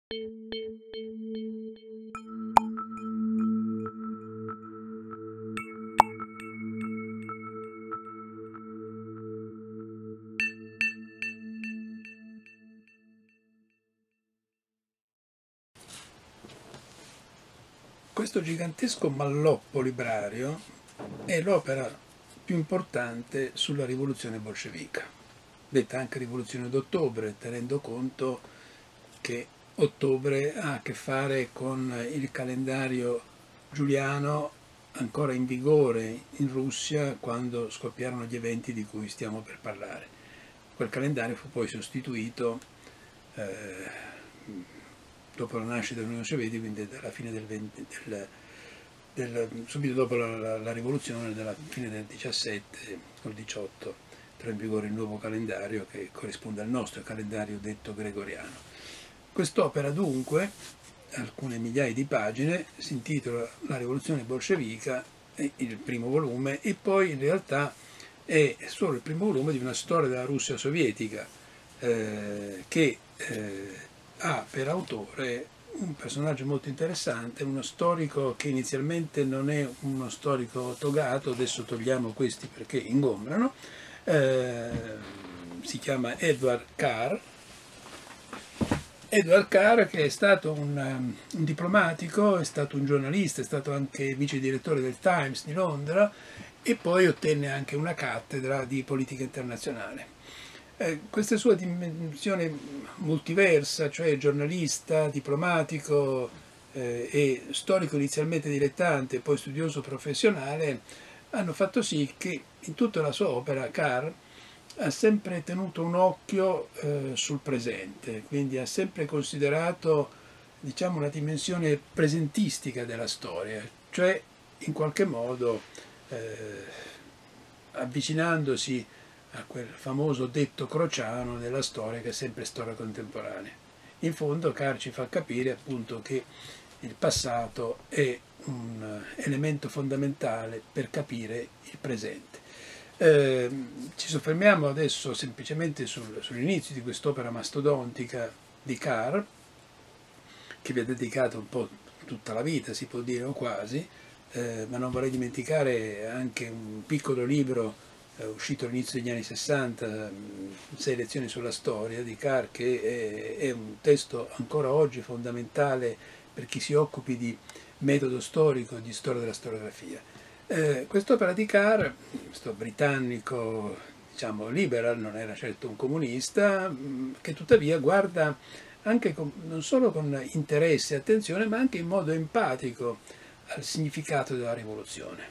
Questo gigantesco malloppo librario è l'opera più importante sulla rivoluzione bolscevica, detta anche rivoluzione d'ottobre, tenendo conto che ottobre ha a che fare con il calendario giuliano ancora in vigore in Russia quando scoppiarono gli eventi di cui stiamo per parlare. Quel calendario fu poi sostituito dopo la nascita dell'Unione Sovietica, quindi alla fine subito dopo la rivoluzione, della fine del 17 o 18, entrò in vigore il nuovo calendario che corrisponde al nostro calendario detto gregoriano. Quest'opera dunque, alcune migliaia di pagine, si intitola La rivoluzione bolscevica, è il primo volume, e poi in realtà è solo il primo volume di una storia della Russia sovietica che ha per autore un personaggio molto interessante, uno storico che inizialmente non è uno storico togato, adesso togliamo questi perché ingombrano, si chiama Edward Carr. Edward Carr, che è stato un diplomatico, è stato un giornalista, è stato anche vice direttore del Times di Londra e poi ottenne anche una cattedra di politica internazionale. Questa sua dimensione multiversa, cioè giornalista, diplomatico e storico inizialmente dilettante, poi studioso professionale, hanno fatto sì che in tutta la sua opera Carr ha sempre tenuto un occhio sul presente, quindi ha sempre considerato, diciamo, una dimensione presentistica della storia, cioè in qualche modo avvicinandosi a quel famoso detto crociano della storia che è sempre storia contemporanea. In fondo Carr ci fa capire appunto che il passato è un elemento fondamentale per capire il presente. Ci soffermiamo adesso semplicemente sull'inizio di quest'opera mastodontica di Carr, che vi ha dedicato un po' tutta la vita, si può dire, o quasi, ma non vorrei dimenticare anche un piccolo libro uscito all'inizio degli anni 60, 6 lezioni sulla storia di Carr, che è un testo ancora oggi fondamentale per chi si occupi di metodo storico e di storia della storiografia. Quest'opera di Carr, questo britannico, diciamo, liberal, non era certo un comunista, che tuttavia guarda anche non solo con interesse e attenzione, ma anche in modo empatico al significato della rivoluzione.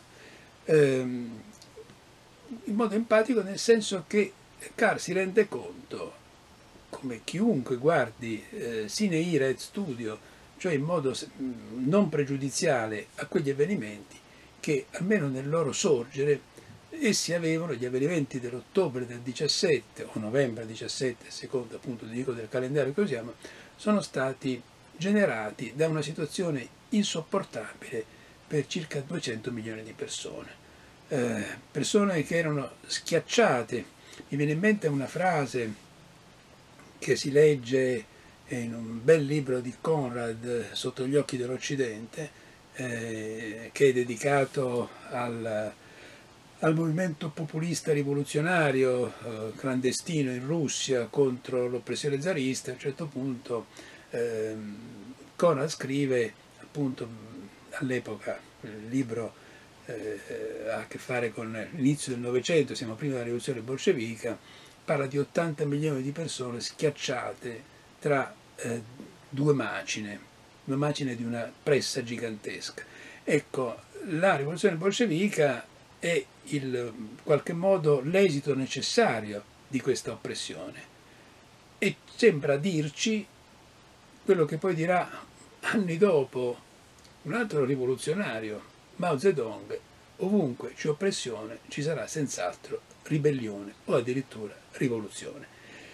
In modo empatico nel senso che Carr si rende conto, come chiunque guardi sine ira et studio, cioè in modo non pregiudiziale a quegli avvenimenti, che almeno nel loro sorgere essi avevano, gli avvenimenti dell'ottobre del 17 o novembre 17, secondo appunto dico del calendario che usiamo, sono stati generati da una situazione insopportabile per circa 200 milioni di persone. Persone che erano schiacciate. Mi viene in mente una frase che si legge in un bel libro di Conrad, Sotto gli occhi dell'Occidente, che è dedicato al movimento populista rivoluzionario clandestino in Russia contro l'oppressione zarista. A un certo punto Conrad scrive, appunto, all'epoca il libro ha a che fare con l'inizio del Novecento, siamo prima della rivoluzione bolscevica, parla di 80 milioni di persone schiacciate tra due macine di una pressa gigantesca. Ecco, la rivoluzione bolscevica è in qualche modo l'esito necessario di questa oppressione e sembra dirci quello che poi dirà anni dopo un altro rivoluzionario, Mao Zedong: ovunque c'è oppressione ci sarà senz'altro ribellione o addirittura rivoluzione.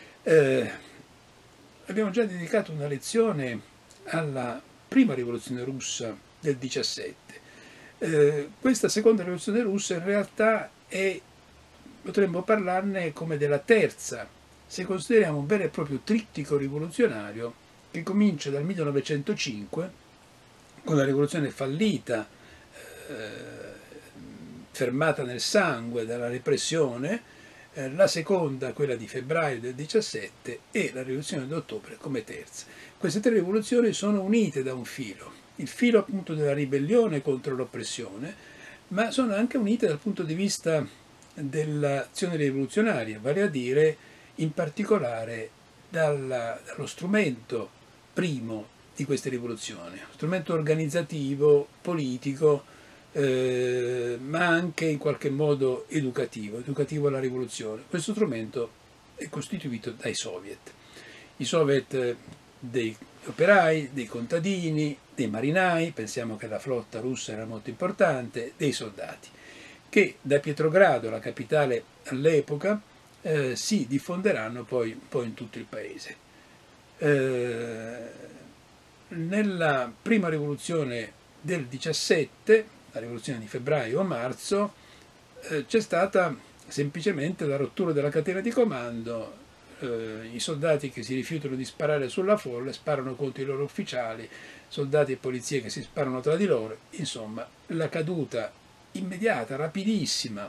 Abbiamo già dedicato una lezione alla prima rivoluzione russa del 17. Questa seconda rivoluzione russa in realtà potremmo parlarne come della terza, se consideriamo un vero e proprio trittico rivoluzionario che comincia dal 1905 con la rivoluzione fallita, fermata nel sangue dalla repressione, la seconda, quella di febbraio del 17, e la rivoluzione d'ottobre come terza. Queste tre rivoluzioni sono unite da un filo, il filo appunto della ribellione contro l'oppressione, ma sono anche unite dal punto di vista dell'azione rivoluzionaria, vale a dire in particolare dallo strumento primo di queste rivoluzioni, strumento organizzativo, politico, ma anche in qualche modo educativo alla rivoluzione. Questo strumento è costituito dai soviet. I soviet dei operai, dei contadini, dei marinai, pensiamo che la flotta russa era molto importante, dei soldati, che da Pietrogrado, la capitale all'epoca, si diffonderanno poi in tutto il paese. Nella prima rivoluzione del 17, la rivoluzione di febbraio o marzo, c'è stata semplicemente la rottura della catena di comando, i soldati che si rifiutano di sparare sulla folla sparano contro i loro ufficiali, soldati e polizie che si sparano tra di loro, insomma la caduta immediata, rapidissima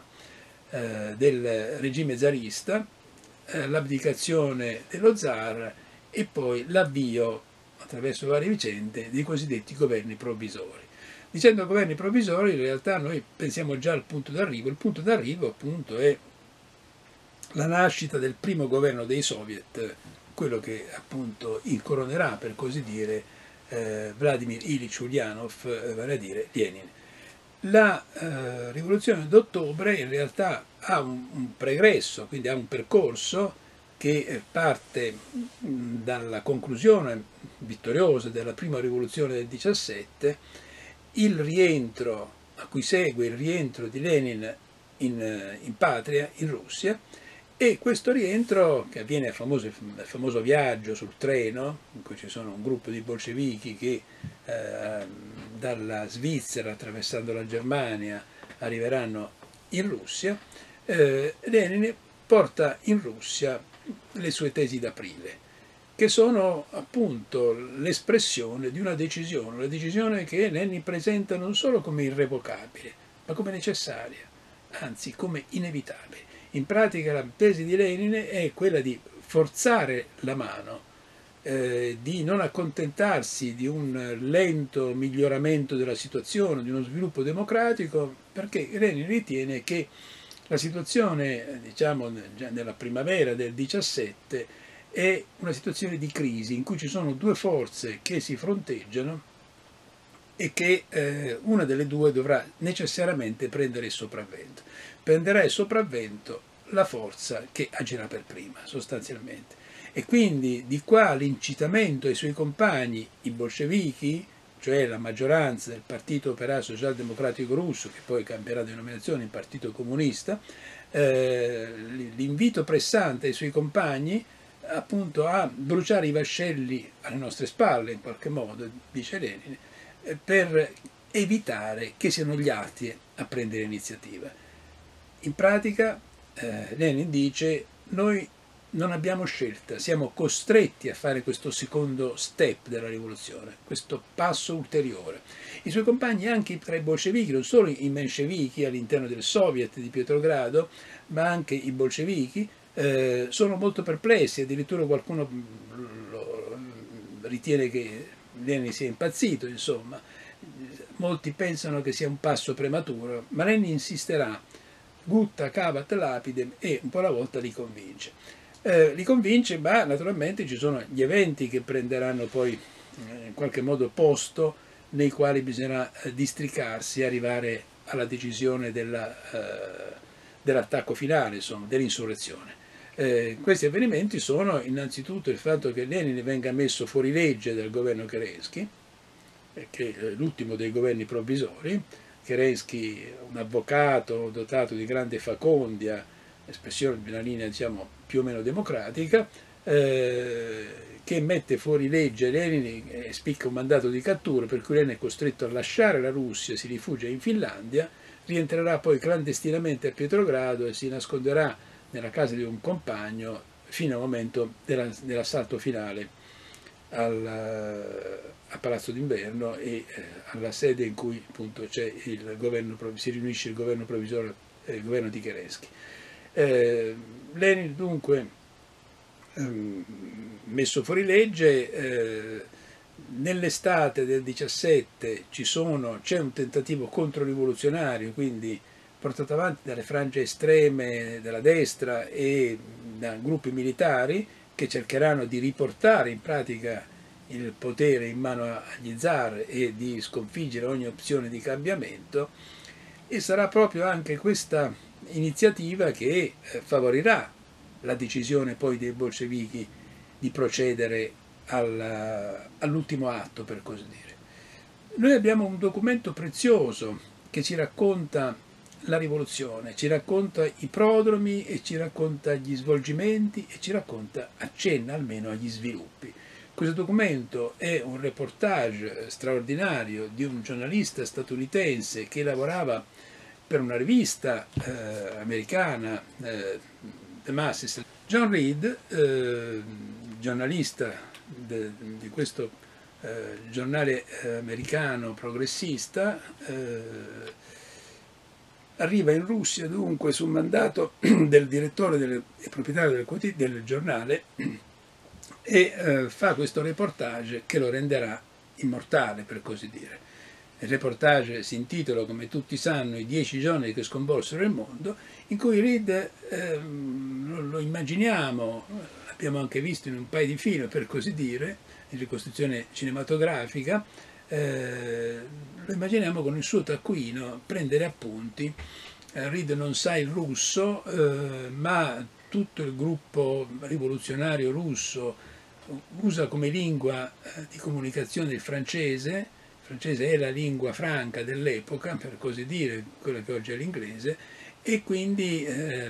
del regime zarista, l'abdicazione dello zar e poi l'avvio, attraverso varie vicende, dei cosiddetti governi provvisori. Dicendo governi provvisori, in realtà noi pensiamo già al punto d'arrivo. Il punto d'arrivo appunto è la nascita del primo governo dei soviet, quello che appunto incoronerà, per così dire, Vladimir Ilyich Ulyanov, vale a dire Lenin. La rivoluzione d'ottobre in realtà ha un pregresso, quindi ha un percorso che parte dalla conclusione vittoriosa della prima rivoluzione del 17, il rientro, a cui segue il rientro di Lenin in patria, in Russia, e questo rientro, che avviene al famoso viaggio sul treno, in cui ci sono un gruppo di bolscevichi che dalla Svizzera, attraversando la Germania, arriveranno in Russia, Lenin porta in Russia le sue tesi d'aprile, che sono appunto l'espressione di una decisione che Lenin presenta non solo come irrevocabile, ma come necessaria, anzi come inevitabile. In pratica la tesi di Lenin è quella di forzare la mano, di non accontentarsi di un lento miglioramento della situazione, di uno sviluppo democratico, perché Lenin ritiene che la situazione, diciamo, già nella primavera del 17 è una situazione di crisi in cui ci sono due forze che si fronteggiano e che una delle due dovrà necessariamente prendere il sopravvento. Prenderà il sopravvento la forza che agirà per prima, sostanzialmente. E quindi di qua l'incitamento ai suoi compagni, i bolscevichi, cioè la maggioranza del Partito Operaio Socialdemocratico Russo, che poi cambierà denominazione in Partito Comunista, l'invito pressante ai suoi compagni appunto a bruciare i vascelli alle nostre spalle, in qualche modo, dice Lenin, per evitare che siano gli altri a prendere iniziativa. In pratica Lenin dice: noi non abbiamo scelta, siamo costretti a fare questo secondo step della rivoluzione, questo passo ulteriore. I suoi compagni, anche tra i bolscevichi, non solo i menscevichi all'interno del Soviet di Pietrogrado, ma anche i bolscevichi, sono molto perplessi, addirittura qualcuno ritiene che Lenin sia impazzito, insomma. Molti pensano che sia un passo prematuro, ma Lenin insisterà, gutta cavat lapidem, e un po' alla volta li convince. Ma naturalmente ci sono gli eventi che prenderanno poi in qualche modo posto, nei quali bisognerà districarsi e arrivare alla decisione dell'attacco finale, insomma, dell'insurrezione. Questi avvenimenti sono innanzitutto il fatto che Lenin venga messo fuori legge dal governo Kerensky, che è l'ultimo dei governi provvisori. Kerensky, un avvocato dotato di grande facondia, espressione di una linea, diciamo, più o meno democratica, che mette fuori legge Lenin e spicca un mandato di cattura, per cui Lenin è costretto a lasciare la Russia, si rifugia in Finlandia, rientrerà poi clandestinamente a Pietrogrado e si nasconderà nella casa di un compagno fino al momento dell'assalto finale a Palazzo d'Inverno e alla sede in cui appunto c'è il governo, si riunisce il governo provvisorio e il governo di Kerensky. Lenin dunque, messo fuori legge, nell'estate del 17 c'è un tentativo controrivoluzionario, quindi portato avanti dalle frange estreme della destra e da gruppi militari che cercheranno di riportare in pratica il potere in mano agli zar e di sconfiggere ogni opzione di cambiamento, e sarà proprio anche questa iniziativa che favorirà la decisione poi dei bolscevichi di procedere all'ultimo atto, per così dire. Noi abbiamo un documento prezioso che ci racconta la rivoluzione, ci racconta i prodromi e ci racconta gli svolgimenti e ci accenna almeno agli sviluppi. Questo documento è un reportage straordinario di un giornalista statunitense che lavorava per una rivista americana, The Masses. John Reed, giornalista di questo giornale americano progressista, arriva in Russia dunque su mandato del direttore e proprietario del giornale e fa questo reportage che lo renderà immortale, per così dire. Il reportage si intitola, come tutti sanno, I 10 giorni che sconvolsero il mondo, in cui Reed, lo immaginiamo, l'abbiamo anche visto in un paio di film, per così dire, in ricostruzione cinematografica, lo immaginiamo con il suo taccuino prendere appunti. Reed non sa il russo, ma tutto il gruppo rivoluzionario russo usa come lingua di comunicazione il francese. Il francese è la lingua franca dell'epoca, per così dire, quella che oggi è l'inglese, e quindi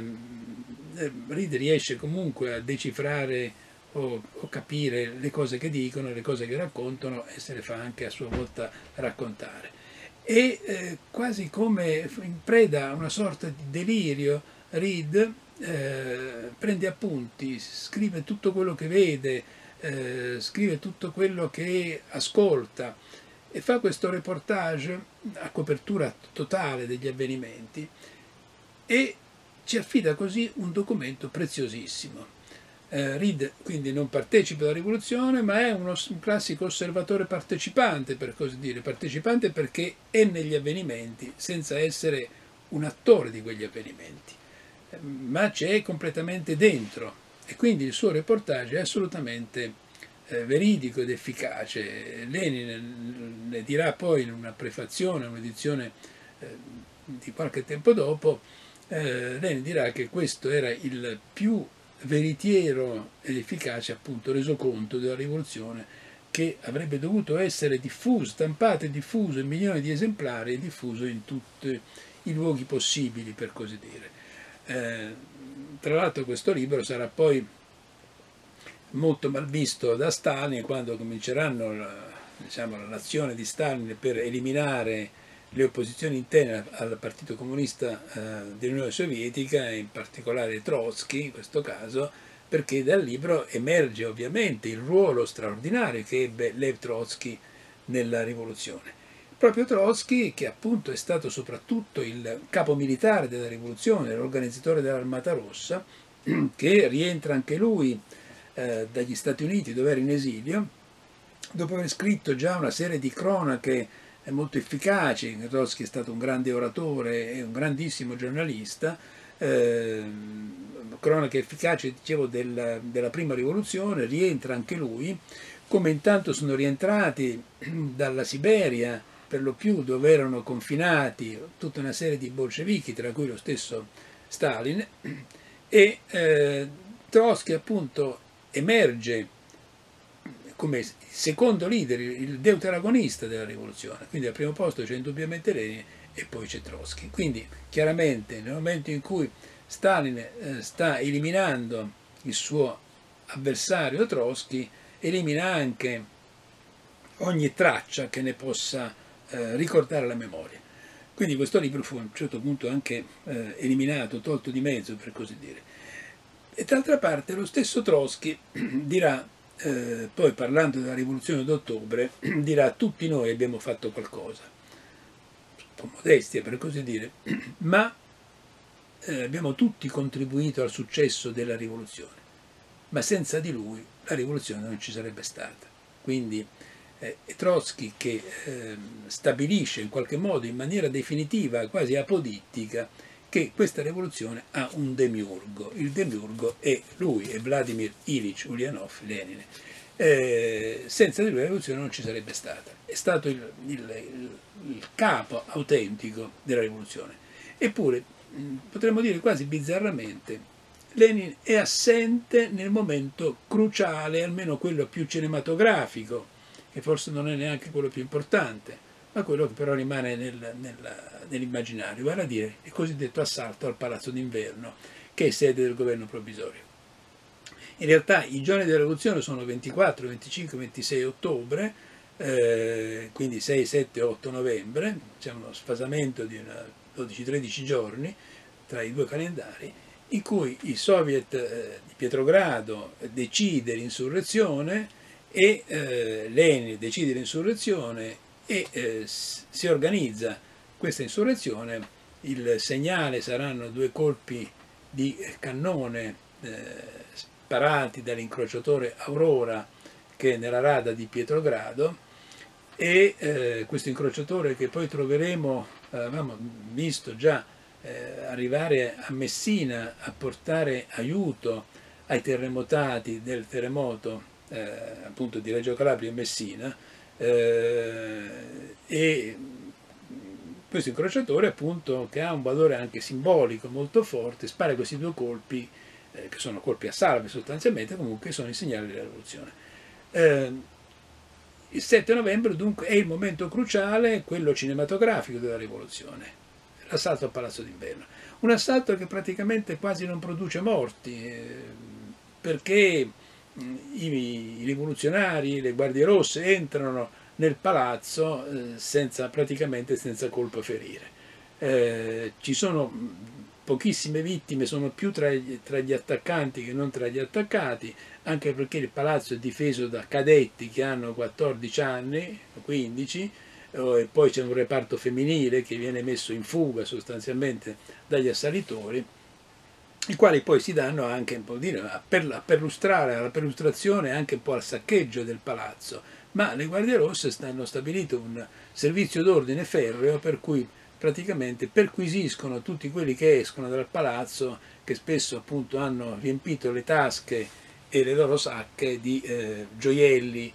Reed riesce comunque a decifrare o capire le cose che dicono, le cose che raccontano, e se le fa anche a sua volta raccontare. E quasi come in preda a una sorta di delirio, Reed prende appunti, scrive tutto quello che vede, scrive tutto quello che ascolta e fa questo reportage a copertura totale degli avvenimenti e ci affida così un documento preziosissimo. Reed quindi non partecipa alla rivoluzione, ma è un classico osservatore partecipante, per così dire, partecipante perché è negli avvenimenti senza essere un attore di quegli avvenimenti, ma c'è completamente dentro, e quindi il suo reportage è assolutamente veridico ed efficace. Lenin ne dirà poi in una prefazione, un'edizione di qualche tempo dopo, Lenin dirà che questo era il più veritiero ed efficace appunto resoconto della rivoluzione, che avrebbe dovuto essere diffuso, stampato e diffuso in milioni di esemplari e diffuso in tutti i luoghi possibili, per così dire. Tra l'altro questo libro sarà poi molto mal visto da Stalin quando cominceranno l'azione di Stalin per eliminare le opposizioni interne al Partito Comunista dell'Unione Sovietica, e in particolare Trotsky in questo caso, perché dal libro emerge ovviamente il ruolo straordinario che ebbe Lev Trotsky nella rivoluzione. Proprio Trotsky, che appunto è stato soprattutto il capo militare della rivoluzione, l'organizzatore dell'Armata Rossa, che rientra anche lui dagli Stati Uniti, dove era in esilio, dopo aver scritto già una serie di cronache molto efficaci. Trotsky è stato un grande oratore e un grandissimo giornalista, cronache efficaci, dicevo, della prima rivoluzione. Rientra anche lui, come intanto sono rientrati dalla Siberia, per lo più, dove erano confinati tutta una serie di bolscevichi, tra cui lo stesso Stalin, e Trotsky appunto emerge come secondo leader, il deuteragonista della rivoluzione. Quindi al primo posto c'è indubbiamente Lenin e poi c'è Trotsky. Quindi chiaramente nel momento in cui Stalin sta eliminando il suo avversario Trotsky, elimina anche ogni traccia che ne possa ricordare la memoria. Quindi questo libro fu a un certo punto anche eliminato, tolto di mezzo, per così dire. E d'altra parte lo stesso Trotsky dirà poi parlando della rivoluzione d'ottobre dirà: tutti noi abbiamo fatto qualcosa, un po' modestia per così dire, ma abbiamo tutti contribuito al successo della rivoluzione, ma senza di lui la rivoluzione non ci sarebbe stata. Quindi è Trotsky che stabilisce in qualche modo, in maniera definitiva, quasi apodittica, che questa rivoluzione ha un demiurgo. Il demiurgo è lui, è Vladimir Ilich Ulyanov, Lenin. Senza di lui la rivoluzione non ci sarebbe stata. È stato il capo autentico della rivoluzione. Eppure, potremmo dire quasi bizzarramente, Lenin è assente nel momento cruciale, almeno quello più cinematografico, che forse non è neanche quello più importante, ma quello che però rimane nell'immaginario, vale a dire il cosiddetto assalto al Palazzo d'Inverno, che è sede del governo provvisorio. In realtà i giorni della rivoluzione sono 24, 25, 26 ottobre, quindi 6, 7, 8 novembre, c'è uno sfasamento di 12-13 giorni tra i due calendari, in cui il Soviet di Pietrogrado decide l'insurrezione e Lenin decide l'insurrezione e si organizza questa insurrezione. Il segnale saranno 2 colpi di cannone sparati dall'incrociatore Aurora, che è nella rada di Pietrogrado, e questo incrociatore, che poi troveremo, avevamo visto già arrivare a Messina a portare aiuto ai terremotati del terremoto appunto di Reggio Calabria e Messina, e questo incrociatore, appunto, che ha un valore anche simbolico molto forte, spara questi 2 colpi che sono colpi a salve sostanzialmente, comunque sono i segnali della rivoluzione. Il 7 novembre dunque è il momento cruciale, quello cinematografico della rivoluzione, l'assalto al Palazzo d'Inverno. Un assalto che praticamente quasi non produce morti, perché i rivoluzionari, le guardie rosse, entrano nel palazzo praticamente senza colpo a ferire. Ci sono pochissime vittime, sono più tra gli attaccanti che non tra gli attaccati, anche perché il palazzo è difeso da cadetti che hanno 14 anni, 15, e poi c'è un reparto femminile che viene messo in fuga sostanzialmente dagli assalitori, i quali poi si danno anche un po' alla perlustrazione e anche un po' al saccheggio del palazzo, ma le guardie rosse hanno stabilito un servizio d'ordine ferreo per cui praticamente perquisiscono tutti quelli che escono dal palazzo, che spesso appunto hanno riempito le tasche e le loro sacche di gioielli,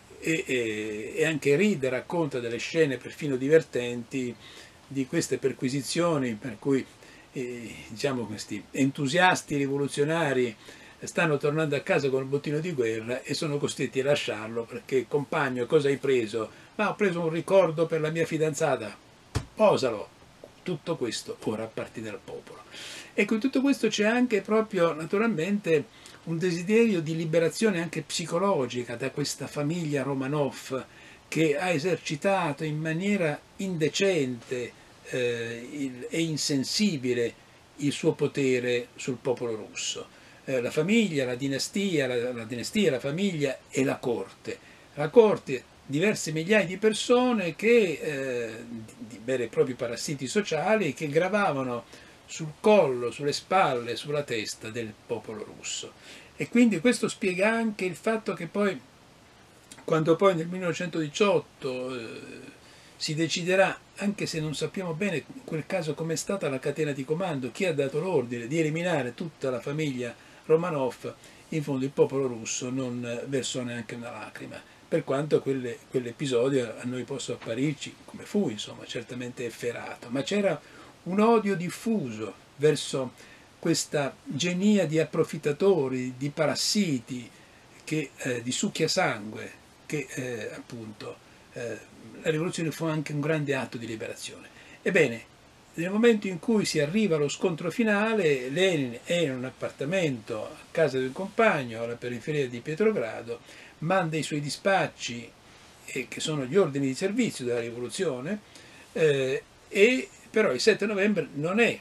e anche Reed racconta delle scene perfino divertenti di queste perquisizioni, per cui diciamo questi entusiasti rivoluzionari stanno tornando a casa con il bottino di guerra e sono costretti a lasciarlo perché: compagno, cosa hai preso? Ma ho preso un ricordo per la mia fidanzata. Posalo. Tutto questo ora appartiene al popolo. Ecco, in tutto questo c'è anche proprio naturalmente un desiderio di liberazione anche psicologica da questa famiglia Romanov, che ha esercitato in maniera indecente e insensibile il suo potere sul popolo russo. La famiglia, la dinastia, la famiglia e la corte. La corte, diverse migliaia di persone che, di veri e propri parassiti sociali, che gravavano sul collo, sulle spalle, sulla testa del popolo russo. E quindi questo spiega anche il fatto che poi, quando poi nel 1918 si deciderà, anche se non sappiamo bene in quel caso com'è stata la catena di comando, chi ha dato l'ordine di eliminare tutta la famiglia Romanov, in fondo il popolo russo non versò neanche una lacrima, per quanto quell'episodio a noi possa apparirci, come fu, insomma, certamente efferato, ma c'era un odio diffuso verso questa genia di approfittatori, di parassiti, di succhiasangue, che appunto la rivoluzione fu anche un grande atto di liberazione. Ebbene, nel momento in cui si arriva allo scontro finale, Lenin è in un appartamento a casa del compagno alla periferia di Pietrogrado, manda i suoi dispacci, che sono gli ordini di servizio della rivoluzione, e però il 7 novembre non è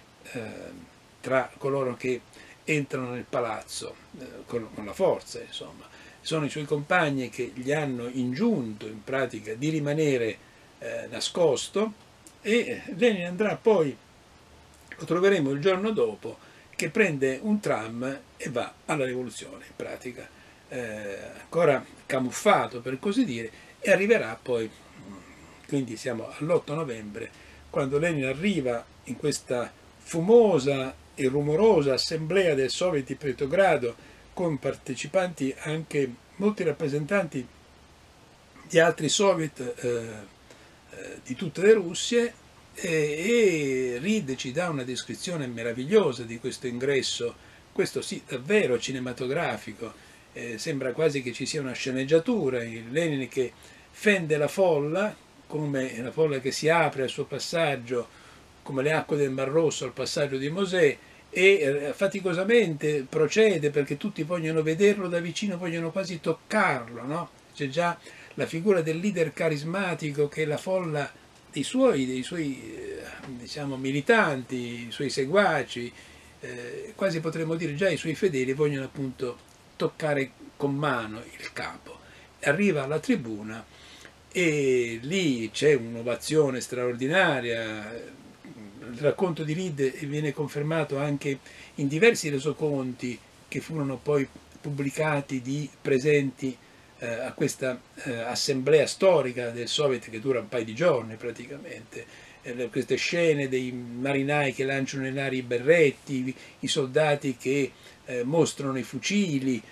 tra coloro che entrano nel palazzo con la forza, insomma. sono i suoi compagni che gli hanno ingiunto in pratica di rimanere nascosto, e Lenin andrà poi, lo troveremo il giorno dopo, che prende un tram e va alla rivoluzione, in pratica, ancora camuffato per così dire, e arriverà poi, quindi siamo all'8 novembre, quando Lenin arriva in questa fumosa e rumorosa assemblea del Soviet di Petrogrado, con partecipanti anche molti rappresentanti di altri soviet di tutte le Russie, e Reed ci dà una descrizione meravigliosa di questo ingresso, questo sì davvero cinematografico, sembra quasi che ci sia una sceneggiatura, il Lenin che fende la folla, come la folla che si apre al suo passaggio, come le acque del Mar Rosso al passaggio di Mosè, e faticosamente procede perché tutti vogliono vederlo da vicino, vogliono quasi toccarlo, no? C'è già la figura del leader carismatico che la folla dei suoi diciamo, militanti, i suoi seguaci, quasi potremmo dire già i suoi fedeli, vogliono appunto toccare con mano il capo. Arriva alla tribuna e lì c'è un'ovazione straordinaria. Il racconto di Reed viene confermato anche in diversi resoconti che furono poi pubblicati di presenti a questa assemblea storica del Soviet, che dura un paio di giorni praticamente. Queste scene dei marinai che lanciano nell'aria i berretti, i soldati che mostrano i fucili,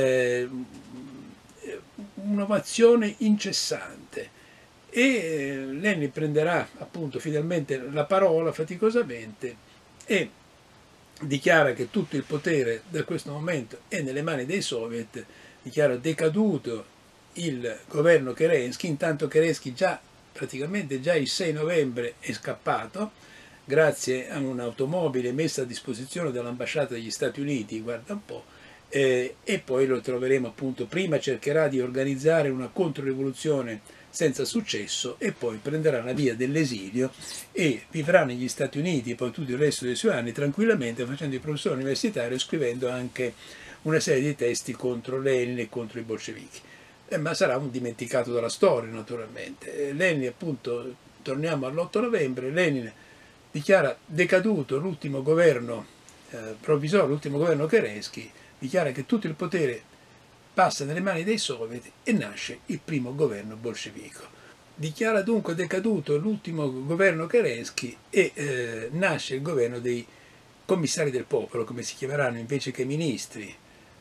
un'ovazione incessante. E Lenin prenderà appunto finalmente la parola faticosamente e dichiara che tutto il potere da questo momento è nelle mani dei soviet, dichiara decaduto il governo Kerensky, intanto Kerensky praticamente già il 6 novembre è scappato grazie a un'automobile messa a disposizione dall'ambasciata degli Stati Uniti, guarda un po', e poi lo troveremo appunto, prima cercherà di organizzare una controrivoluzione senza successo e poi prenderà la via dell'esilio e vivrà negli Stati Uniti poi tutto il resto dei suoi anni tranquillamente facendo il professore universitario e scrivendo anche una serie di testi contro Lenin e contro i bolscevichi. Ma sarà un dimenticato dalla storia naturalmente. Lenin appunto, torniamo all'8 novembre, Lenin dichiara decaduto l'ultimo governo provvisorio, l'ultimo governo Kerensky, dichiara che tutto il potere passa nelle mani dei soviet e nasce il primo governo bolscevico. Dichiara dunque decaduto l'ultimo governo Kerensky e nasce il governo dei commissari del popolo, come si chiameranno invece che ministri,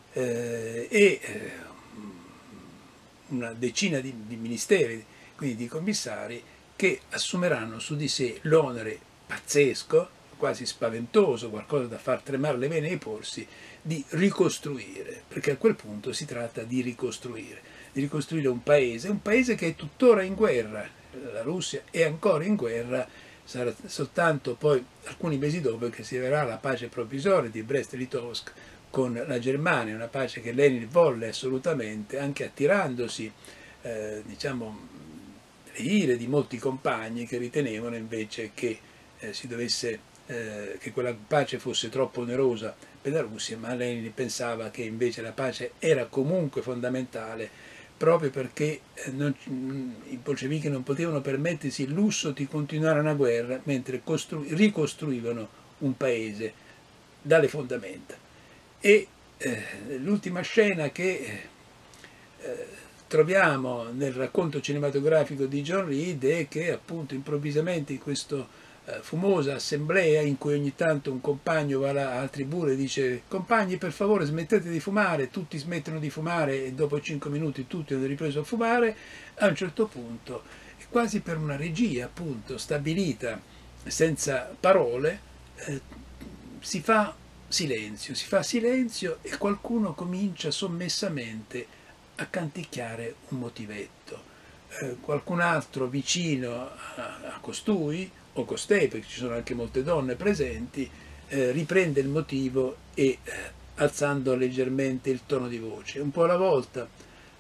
una decina di ministeri, quindi di commissari, che assumeranno su di sé l'onere pazzesco, quasi spaventoso, qualcosa da far tremare le vene ai polsi, di ricostruire, perché a quel punto si tratta di ricostruire un paese che è tuttora in guerra. La Russia è ancora in guerra, sarà soltanto poi alcuni mesi dopo che si avrà la pace provvisoria di Brest-Litovsk con la Germania, una pace che Lenin volle assolutamente, anche attirandosi diciamo, le ire di molti compagni che ritenevano invece che che quella pace fosse troppo onerosa per la Russia, ma Lenin pensava che invece la pace era comunque fondamentale proprio perché i bolscevichi non potevano permettersi il lusso di continuare una guerra mentre ricostruivano un paese dalle fondamenta. E l'ultima scena che troviamo nel racconto cinematografico di John Reed è che appunto improvvisamente in questa fumosa assemblea in cui ogni tanto un compagno va alla tribuna e dice: compagni, per favore smettete di fumare, tutti smettono di fumare e dopo 5 minuti tutti hanno ripreso a fumare. A un certo punto, quasi per una regia appunto stabilita senza parole, si fa silenzio e qualcuno comincia sommessamente a canticchiare un motivetto. Qualcun altro vicino a costui o costei, perché ci sono anche molte donne presenti, riprende il motivo e alzando leggermente il tono di voce. Un po' alla volta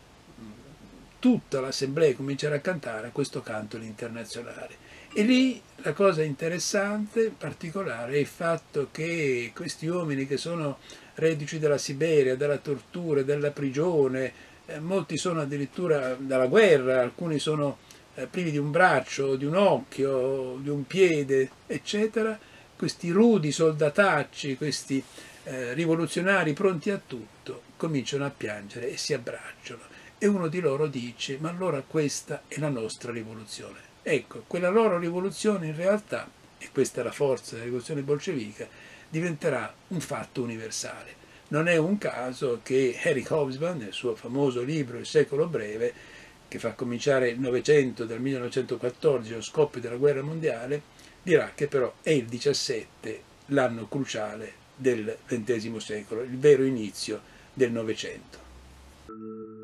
tutta l'assemblea comincerà a cantare questo canto internazionale. E lì la cosa interessante, particolare, è il fatto che questi uomini che sono reduci dalla Siberia, dalla tortura, dalla prigione, molti sono addirittura dalla guerra, alcuni sono privi di un braccio, di un occhio, di un piede, eccetera. Questi rudi soldatacci, questi rivoluzionari pronti a tutto, cominciano a piangere e si abbracciano. E uno di loro dice: ma allora questa è la nostra rivoluzione. Ecco, quella loro rivoluzione in realtà, e questa è la forza della rivoluzione bolscevica, diventerà un fatto universale. Non è un caso che Eric Hobsbawm, nel suo famoso libro Il secolo breve, che fa cominciare il Novecento dal 1914 allo scoppio della guerra mondiale, dirà che però è il 17 l'anno cruciale del XX secolo, il vero inizio del Novecento.